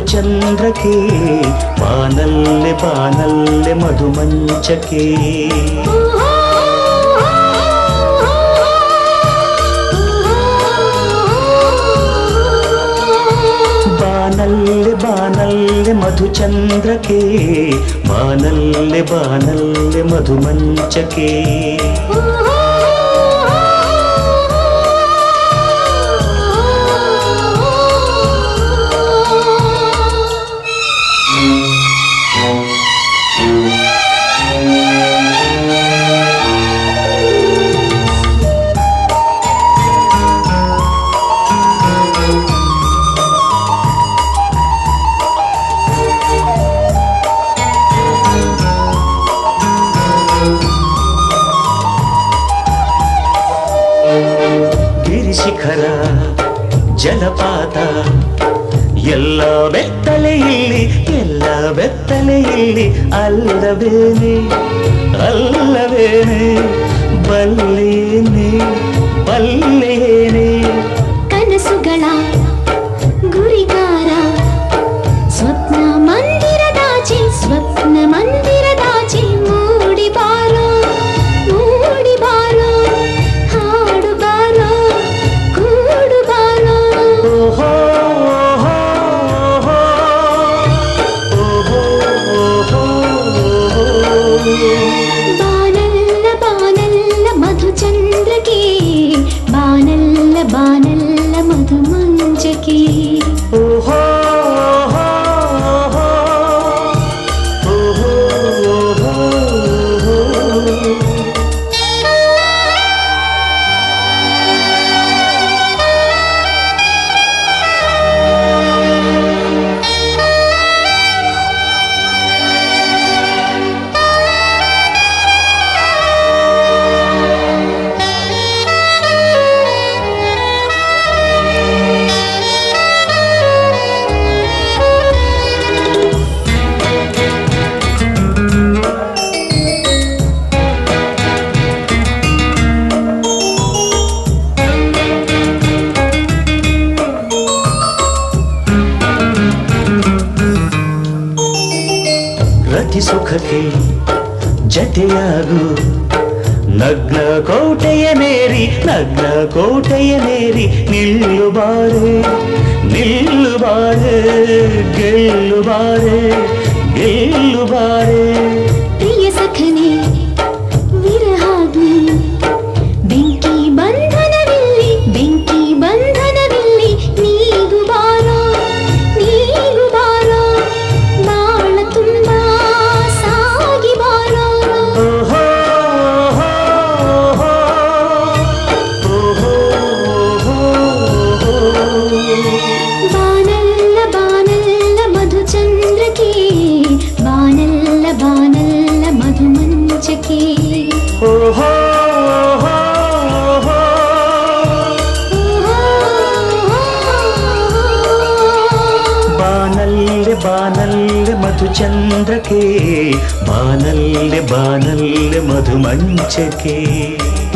ಮಧುಚಂದ್ರಕ್ಕೆ ಬಾನಲ್ಲೆ ಬಾನಲ್ಲೆ ಮಧುಮಂಚಕ್ಕೆ ಬಾನಲ್ಲೆ ಬಾನಲ್ಲೆ ಮಧುಚಂದ್ರಕ್ಕೆ ಬಾನಲ್ಲೆ ಬಾನಲ್ಲೆ ಮಧುಮಂಚಕ್ಕೆ ಗಿರಿಶಿಖರ ಜಲಪಾತ ಎಲ್ಲ ಬೆತ್ತಲೆ ಇಲ್ಲಿ ಎಲ್ಲ ಬೆತ್ತಲೆ ಇಲ್ಲಿ ಅಲ್ಲವೇನೆ ಅಲ್ಲವೇನೆ ಬಲ್ಲೇನೆ ಬಲ್ಲೇನೆ ಕನಸುಗಳ ಗುರಿಗಾರ ಸ್ವಪ್ನ ಮಂದಿರದಾಚೆ ಸ್ವಪ್ನ ಮಂದಿರದಾಚೆ ಮೂಡಿ ಬಾರೋ ಹಾಡು ಬಾರೋ ಕೂಡು ಬಾರೋ ಬಾನಲ್ಲ ಬಾನಲ್ಲ ಮಧುಚಂದ್ರಕ್ಕೆ ಬಾನಲ್ಲ ಬಾನಲ್ಲ ಮಧುಮಂಚಕ್ಕೆ ರತಿ ಸುಖಕ್ಕೆ ಜತೆಯಾಗು ನಗ್ನ ಕೋಟೆಯ ನೇರಿ ನಗ್ನ ಕೋಟೆಯ ನೇರಿ ನಿಲ್ಲುಬಾರೆ ನಿಲ್ಲುಬಾರೆ ಗೆಲ್ಲುಬಾರೆ ಗೆಲ್ಲುಬಾರೆ ಪ್ರಿಯ ಸಖನೆ ವಿರಹಾಗ್ನಿ ಬೆಂಕಿ ಬಂಧನವಿಲ್ಲಿ ಬೆಂಕಿ ಬಂಧನವಿಲ್ಲಿ ನೀಗು ಬಾರೋ ಬಾಳ ತುಂಬ ಸಾಗಿ ಬಾರೋ ಬಾನಲ್ಲ ಬಾನಲ್ಲ ಮಧುಚಂದ್ರಕ್ಕೆ ಬಾನಲ್ಲ ಬಾನಲ್ಲ ಮಧುಮಂಚಕ್ಕೆ ಬಾನಲ್ಲೆ ಬಾನಲ್ಲೆ ಮಧುಚಂದ್ರಕ್ಕೆ ಬಾನಲ್ಲೆ ಬಾನಲ್ಲೆ ಮಧುಮಂಚಕ್ಕೆ